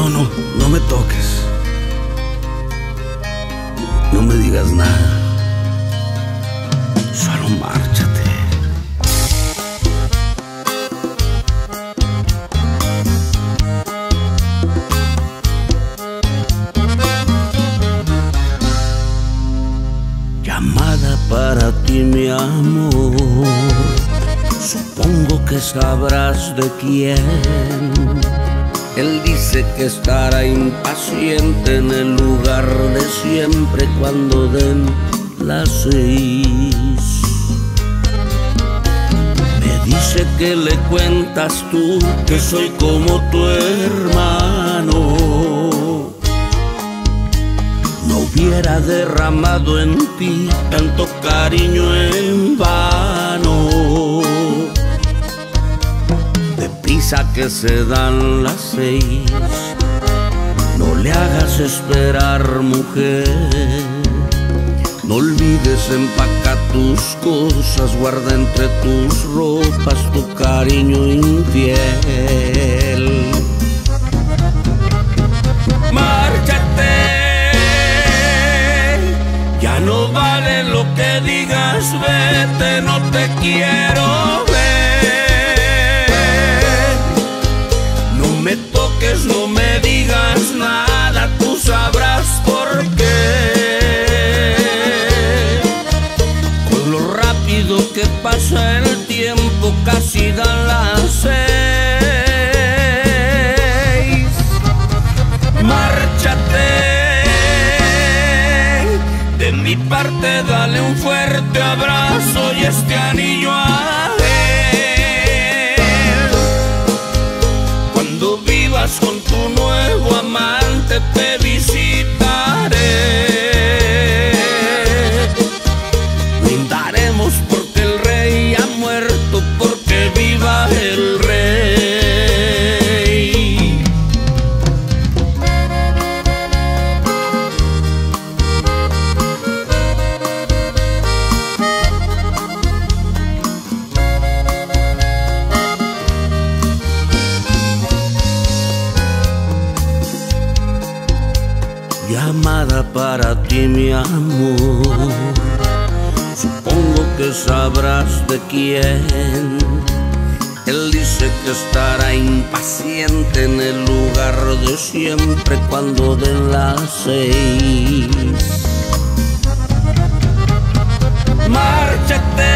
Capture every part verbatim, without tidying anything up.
No, no, no me toques. No me digas nada. Solo márchate. Llamada para ti, mi amor. Supongo que sabrás de quién. Él dice que estará impaciente en el lugar de siempre cuando den las seis. Me dice que le cuentas tú que soy como tu hermano. No hubiera derramado en ti tanto cariño en vano. Deprisa que se dan las seis, no le hagas esperar, mujer. No olvides, empaca tus cosas, guarda entre tus ropas tu cariño infiel. Márchate, ya no vale lo que digas, vete, no te quiero ver. No me toques, no me digas nada, tú sabrás por qué. Con lo rápido que pasa el tiempo, casi dan las seis. Márchate, de mi parte dale un fuerte abrazo y este anillo a él. Cuando vivas con tu nuevo amante te visitaré. Brindaremos porque el rey ha muerto, porque viva el rey. Llamada para ti, mi amor. Supongo que sabrás de quién. Él dice que estará impaciente en el lugar de siempre cuando den las seis. Márchate,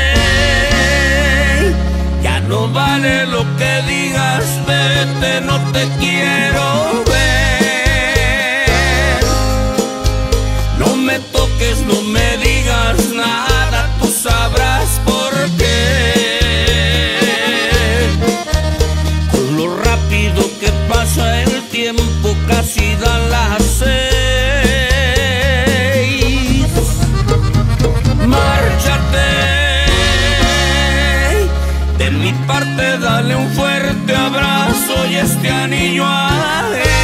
ya no vale lo que digas, vete, no te quiero ver. No me toques, no me digas nada, tú sabrás por qué. Con lo rápido que pasa el tiempo, casi dan las seis. Márchate, de mi parte dale un fuerte abrazo y este anillo a él.